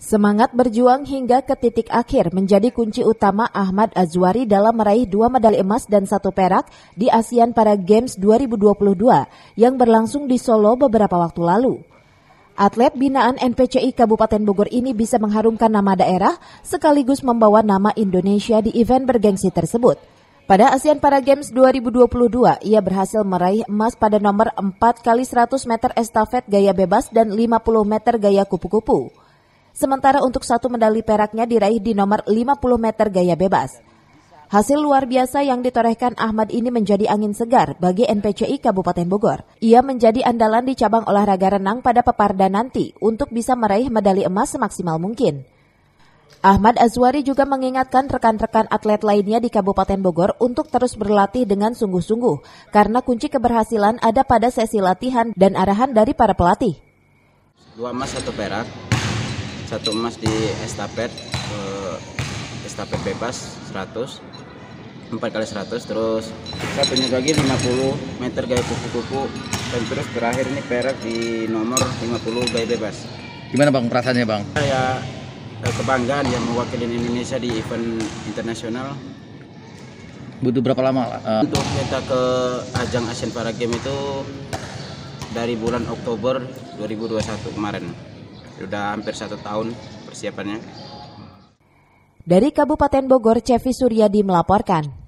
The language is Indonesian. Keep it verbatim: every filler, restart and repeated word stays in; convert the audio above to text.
Semangat berjuang hingga ke titik akhir menjadi kunci utama Ahmad Azwari dalam meraih dua medali emas dan satu perak di ASEAN Para Games dua ribu dua puluh dua yang berlangsung di Solo beberapa waktu lalu. Atlet binaan N P C I Kabupaten Bogor ini bisa mengharumkan nama daerah sekaligus membawa nama Indonesia di event bergengsi tersebut. Pada ASEAN Para Games dua ribu dua puluh dua, ia berhasil meraih emas pada nomor empat kali seratus meter estafet gaya bebas dan lima puluh meter gaya kupu-kupu. Sementara untuk satu medali peraknya diraih di nomor lima puluh meter gaya bebas. Hasil luar biasa yang ditorehkan Ahmad ini menjadi angin segar bagi N P C I Kabupaten Bogor. Ia menjadi andalan di cabang olahraga renang pada Peparda nanti untuk bisa meraih medali emas semaksimal mungkin. Ahmad Azwari juga mengingatkan rekan-rekan atlet lainnya di Kabupaten Bogor untuk terus berlatih dengan sungguh-sungguh karena kunci keberhasilan ada pada sesi latihan dan arahan dari para pelatih. Dua emas, satu perak. Satu emas di estafet, eh, estafet bebas seratus, empat kali seratus, terus satunya lagi lima puluh meter gaya kupu-kupu, dan terus terakhir ini perak di nomor lima puluh gaya bebas. Gimana Bang perasaannya Bang? Saya eh, kebanggaan yang mewakili Indonesia di event internasional. Butuh berapa lama? Uh... Untuk kita ke ajang ASEAN Para Games itu dari bulan Oktober dua ribu dua puluh satu kemarin. Sudah hampir satu tahun persiapannya. Dari Kabupaten Bogor, Cevi Suryadi melaporkan.